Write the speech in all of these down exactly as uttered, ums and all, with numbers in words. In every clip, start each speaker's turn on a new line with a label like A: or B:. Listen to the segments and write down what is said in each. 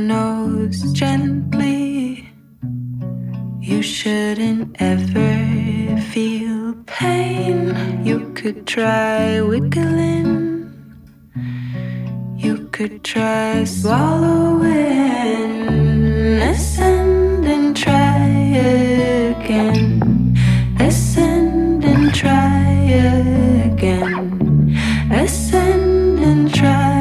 A: nose gently. You shouldn't ever feel pain. You could try wiggling. You could try swallowing. Ascend and try again. Ascend and try again. Ascend and try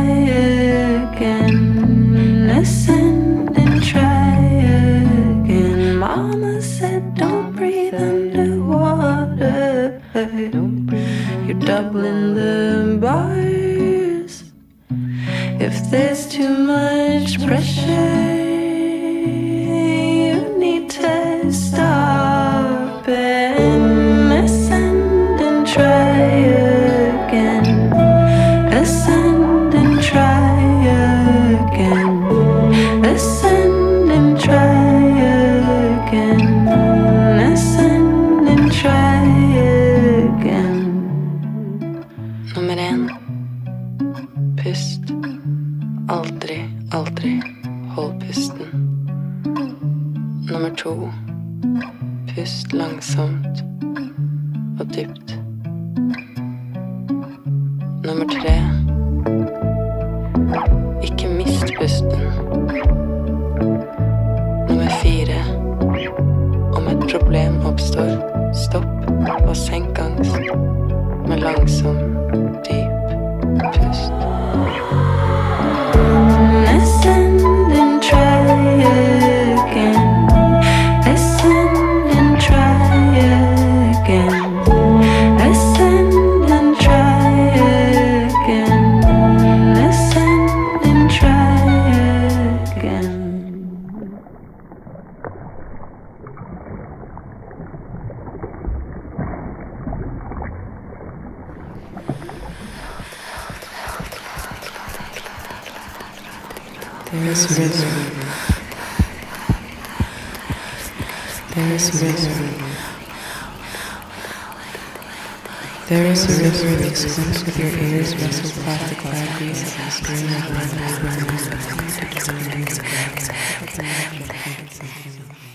A: again. Ascend and try again. Mama said don't breathe underwater. You're doubling the bars. If there's too much pressure, you need to stop and ascend and try again. Ascend and try again. Ascend and try again. Ascend and try again. Nummer en. Pust. Aldri, aldri hold pusten. Nummer to. Pust langsomt og dypt. Nummer tre. Ikke mist pusten. Nummer fire. Om et problem oppstår, stopp og senk angst med langsom, dyp pust. Ascend and try again. Ascend and try again. Ascend and try again. Ascend and try again. There is rhythm. There is rhythm. There is a river that swims with your ears, wrestle plastic bodies as you scream at my neighbor.